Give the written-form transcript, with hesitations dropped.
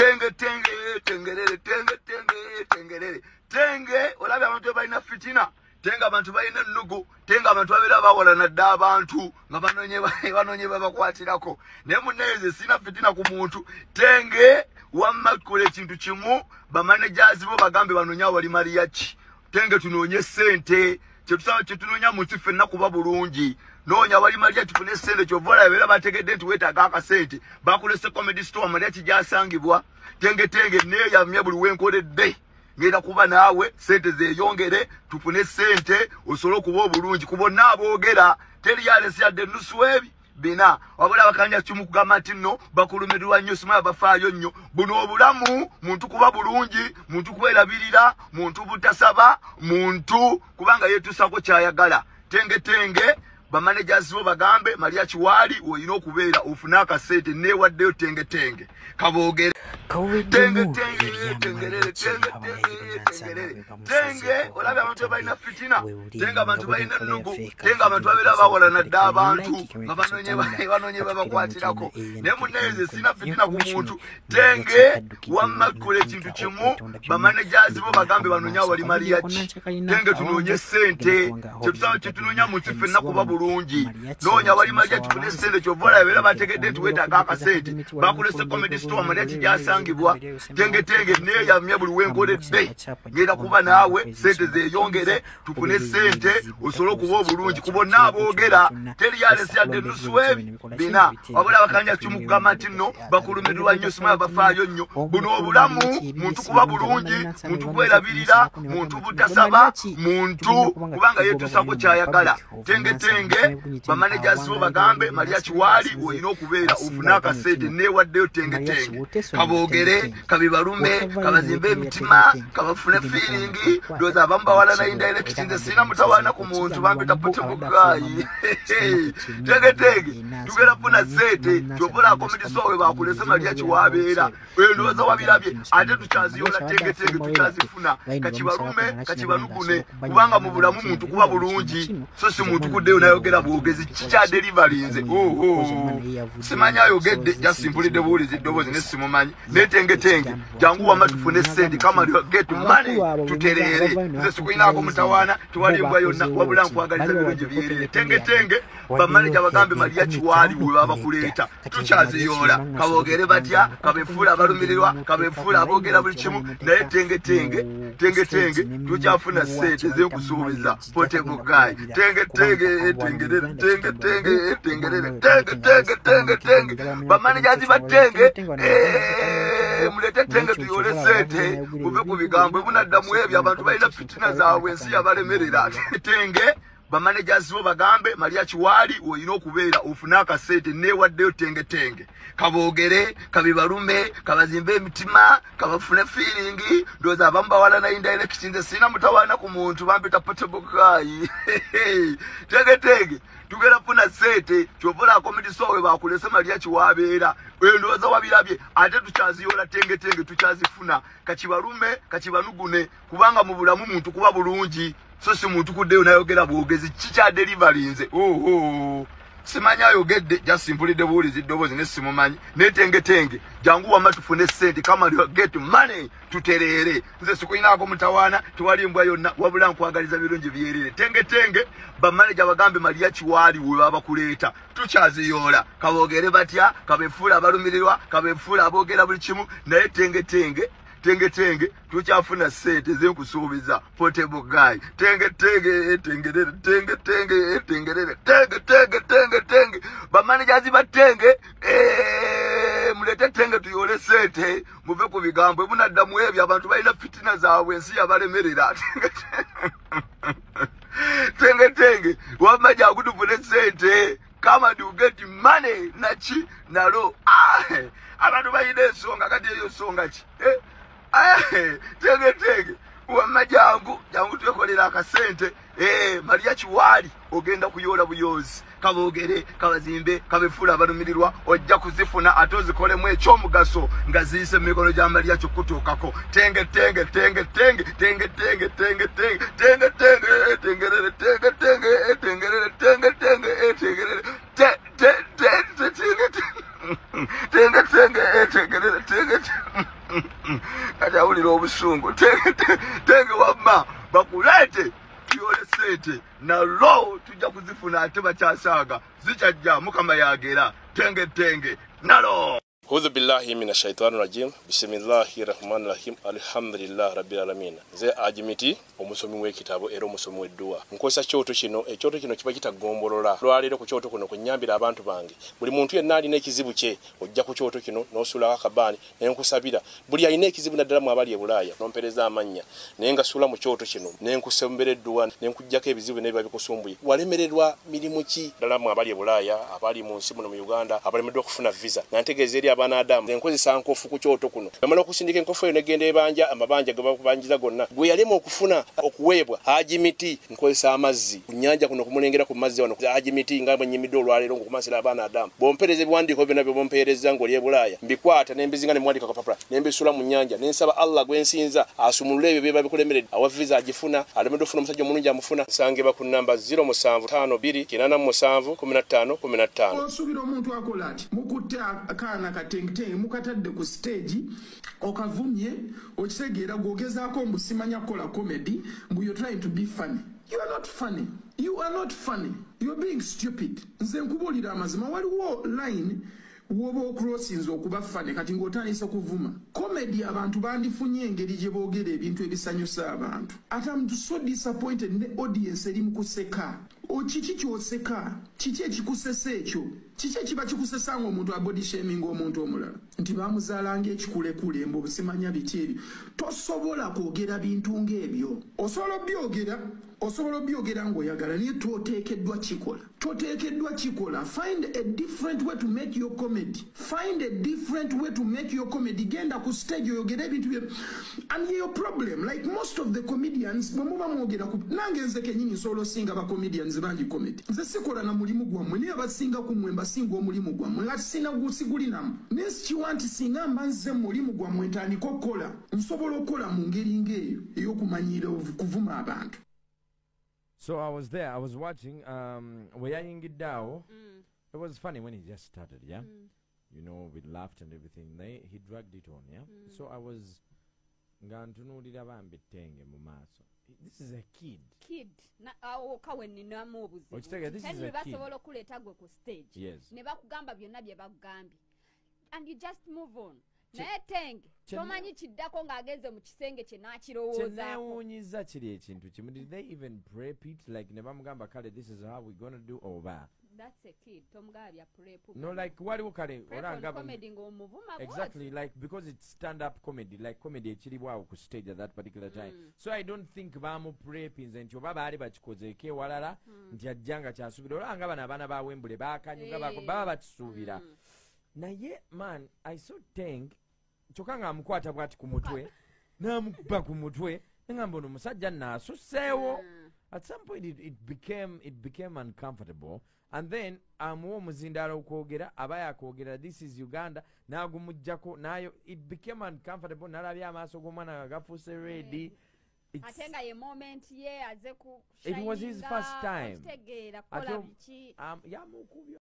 Tenge Tenge, tengerere, tenge tenge, tengerere. Tenge, olabye abantu balina fitina. Tenge abantu balina nnugu. Tenge abantu babera bawalana dda abantu nga banonye babakwatirako. Naye muneze sina fitina ku muntu. Tenge wamma kule ekintu kimu bamanagers bo bagambe banonya wali Mariachi. Tenge tunonye sente. Kyetunonya muntu ffenna kuba bulungi. Nonya wali Mariachi tufune sente kyovola ebera bategedde nti weetaaga akasente. Bakulese comedy store Mariachi gyasangibwa. Tenge Tenge neeyamye buli wenkoledde. Ngenda kuba naawe sente zeeyongere tufune sente osobola okuba obulungi ku bonna aboogera teri yalesi yadde nnusu ebi bina wabula bakanja kimu kugamba nti nno bakulumirwa nnyo simaya bafaayo nnyo buno obulamu muntu kuba bulungi muntu kwerabirira muntu butasaba muntu kubanga yeetuusako kyayagala. Tenge Tenge bamanagers bo bagambe Mariachi wali olina okubeera ofune akasente neewaddeyo Tenge Tenge kaboogere. Tenge Tenge, tengerere, tenge tengerere. Tenge, olabye abantu balina fitina. Tenge abantu balina nnugu. Tenge abantu babera bawalana dda abantu nga banonye babakwatirako. Naye muneze sina fitina ku muntu. Tenge wamma kule ekintu kimu bamanagers bo bagambe banonya wali Mariachi. Tenge tunonye sente. Kyetunonya muntu ffenna kuba bulungi. Nonya wali Mariachi tufune sente kyovola ebera bategedde nti weetaaga akasente. Bakulese comedy store Mariachi gyasangibwa. Tenge Tenge neeyamye buli wenkoledde. Ngenda kuba naawe sente zeeyongere tufune sente osobola okuba obulungi ku bonna aboogera teri yalesi yadde nnusu ebi bina wabula bakanja kimu kugamba nti nno bakulumirwa nnyo simaya bafaayo nnyo buno obulamu muntu kuba bulungi muntu kwerabirira muntu butasaba muntu kubanga yeetuusako kyayagala. Tenge Tenge bamanagers bo bagambe Mariachi wali olina okubeera ofune akasente neewaddeyo Tenge Tenge kaboogere kabibalume kabazimbe emitima kabafune feeling doza abamu bawalana indirect nze sina mutawaana ku muntu bampita pote bugayi. Tenge Tenge tugera funa sente kyobola comedy store bakulese Mariachi wabeera ndowooza wabirabye ate tukyaziyola Tenge Tenge tukyazifuna kakibalume kakibanugune kubanga mu bulamu muntu kuba bulungi so si muntu kuddeyo nayogera bwogezi kikyadelivarinze simanya ayogedde jasimpulidde buwulizi ddoboozi ne simumanyi ne Tenge Tenge jangu wamma tufune sente kama get money tuterere nze sikuinaako mutawaana tuwalimbwa yonna wabula nkwagaliza birungi byerere. Tenge Tenge bamanager bagambe Mariachi wali bwe baba kuleeta tukyaziyola kaboogere batya kabefuula abalumirirwa kabefuula aboogera buli kimu naye Tenge Tenge tukyafuna sente zenkusuubiza portable guy. Tenge Tenge tengerere Tenge Tenge tengerere Tenge Tenge bamanagers ba Tenge mulete Tenge tuyole sente muve ku bigambo bunaddamu ebyo abantu balina fitina zaabwe ensi yabalemerera. Tenge bamanagers bo bagambe Mariachi wali olina okubeera ofune akasente neewaddeyo Tenge Tenge kaboogere kabibalume kabazimbe emitima kabafune feeling ndowooza abamu bawalana indirect nze sina mutawaana ku muntu bampita portable guy. Tenge Tenge tugera funa sente kyovola comedy store bakulese Mariachi wabeera ndowooza wabirabye ate tukyaziyola Tenge Tenge tukyazifuna kakibalume kakibanugune kubanga mu bulamu muntu kuba bulungi so si muntu kuddeyo nayogera bwogezi kikyadelivarinze simanya ayogedde jasimpulidde buwulizi ddoboozi ne simumanyi ne Tenge Tenge jangu wamma tufune sente kama get money tuterere nze sikuinaako mutawaana tuwalimbwa yonna wabula nkwagaliza birungi byerere. Tenge Tenge bamanager bagambe Mariachi wali we baba kuleeta tukyaziyola kaboogere batya kabefuula abalumirirwa kabefuula aboogera buli kimu naye Tenge Tenge tukyafuna sente zenkusuubiza portable guy. Tenge Tenge tengerere Tenge Tenge tengerere Tenge bamanagers ba Tenge mulete Tenge tuyole sente muve ku bigambo bunaddamu ebyo abantu balina fitina zaabwe ensi yabalemerera. Tenge wamma jangu tufune sente kama do get money nachi nalo abantu balina ensonga kati eyo nsonga ki Tenge wamma jangu twekolera akasente Mariachi wali ogenda kuyola buyozi kaboogere kabazimbe kabefuula abalumirirwa ojja kuzifuna ate ozikolemu ekyomugaso nga ziyise mu mikono gya Mariachi okutuukako. Tenge Tenge tenge tengerere tenge kati awulira obusungu tenge wamma bakulete tuyole sente nalo tujja kuzifuna ate bakyasaaga zikyajja mukama yagera tenge tenge nalo. A'udhu billahi minash shaitani rajim. Bismillahir rahmanir rahim. Alhamdulillah rabbil alamin. Nze ajimiti omusomi w'ekitabo era omusomi w'edduwa. Nkozesa kyoto kino, ekyoto kino kiba kitagombolola. Lwaleero ku kyoto kuno kunyambira abantu bange. Buli muntu yenna alina ekizibu kye ojja ku kyoto kino n'osula akabaani ne nkusabira. Buli alina ekizibu naddala mu abali e Bulaaya n'ompereza amannya. Ne ngasula mu kyoto kino ne nkusembera edduwa ne nkujjako ebizibu n'ebiba bikusumbuye. Walemererwa mirimu ki ddala mu abali e Bulaaya, abali mu nsi muno mu Uganda, abalemeddwa okufuna visa. Nantegeeza eri abaana Adamu enkozesa nkofu ku kyoto kuno. Bamala okusindika enkofu eyo negenda ebanja amabanja ge bakubanjiza gonna. Gwe yalema okufuna okuweebwa ajimiti nkozesa amazzi ku nnyanja kuno kumulengera ku mazzi wano ajimiti nga banyimidde olwaleero ngokumasira abaana Adamu. Bompereza ebiwandiiko byonna bye bompereza ng'oli e Bulaaya mbikwata ne mbizinga ne muwandika ku papula ne mbisula mu nnyanja ne nsaba Allah gwe nsinza asumulule ebyo bye babikulemeredde awa visa agifuna alemedde ofuna omusajja omulungi amufuna nsangibwa ku namba 0752 Osubira omuntu akola ati mukutte akaana katengitenge mukatadde ku stage okavumye okitegeera gwogezaako mbusimanya kola comedy mbu you're trying to be funny. You are not funny. You are not funny. You're being stupid. Nze nkubulira amazima waliwo line woba okrosinze okuba funny kati ng'otandise kuvuma. Comedy abantu bandifunye engeri gye boogera ebintu ebisanyusa abantu. Ate I'm so disappointed ne audience eri mu kuseka. Kiki kyoseka? Kiki ekikusesa ekyo? Kiki ekiba kikusesa ng'omuntu abody shaming omuntu omulala? Nti bamuzaalanga ekikulekule mbu obusimanya biki ebyo. Tosobola kwogera bintu ng'ebyo. Osobola obyogera ng'oyagala naye toteekeddwa kikola. Toteekeddwa kikola. Find a different way to make your comedy. Find a different way to make your comedy. Genda ku stage oyogera ebintu bye. And your problem, like most of the comedians, bwemuba mwogera ku nange nze kennyini nsobola osinga ba comedians bangi comedy. Nze sikola na mulimu gwammwe naye abasinga ku mmwe mbasinga omulimu gwammwe nga sina gusigulinamu. Naye sikiwa nti singa mba nze mulimu gwammwe ntandika okukola nsobola okukola mu ngeri ng'eyo ey'okumanyira kuvuma abantu. So I was there, I was watching, Weyayingidao. It was funny when he just started, yeah? You know, we laughed and everything. He dragged it on, yeah? So I was, ngantunulira bambitenge mu maaso. This is a kid. Kid. Na kaweni namu obuzibu. Ochitege, this is a kid. Basobola okuleta gwe ku stage. Yes. Ne bakugamba byonna bye bakugambye. And you just move on. Naye Tenge, tomanyi kiddako ng'agenze mu kisenge kye n'akirowoozaako. Kyenneewuunyiza kiri ekintu kimu. Did they even prep it? Like, ne bamugamba kale, this is how we're going to do oba? That's a kid. Tomugabya prep. No, like, waliwo kale. Prep on comedy ng'omuvuma. Exactly, like, because it's stand-up comedy. Like, comedy ekiribwawo ku stage at that particular time. So I don't think bamu prepinze nti oba baali bakikozeeko ewalala nti ajjanga kyasuubira. Olanga bano abaana ba Wembley baakanyuga baba bakisuubira. Naye, man, I saw Tenge kyokka ng'amukwata bw'ati ku mutwe n'amukuba ku mutwe ngamba ono omusajja n'asusseewo. At some point it became uncomfortable, and then amuwa omuzindaalo okwogera abaye akwogera this is Uganda n'agumuggyako nayo it became uncomfortable. N'alabya amaaso g'omwana nga gafuuse ready. Ate nga ye moment ye aze ku it was his first time. kitegeera kukola biki. Yamukubye